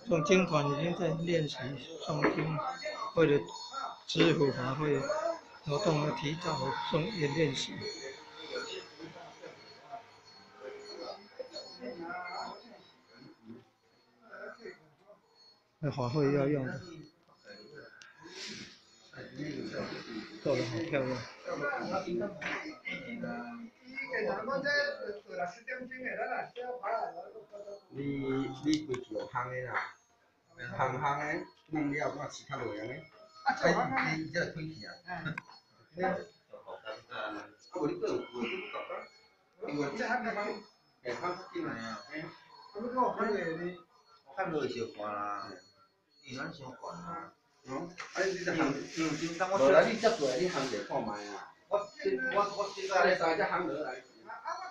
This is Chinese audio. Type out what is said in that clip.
诵经团已经在练习诵经，为了知府法会活动而提早练习。那法会要用的，做得好漂亮。 你规条行的啦，行的弄了，我饲较落安尼。你这推起啊？无你个有做因为这行地方，行进来啊。看落小寒啦，伊咱伤寒啦。你这行，无啦，你接过来，你行者看卖啊。我即个咧知这行落来。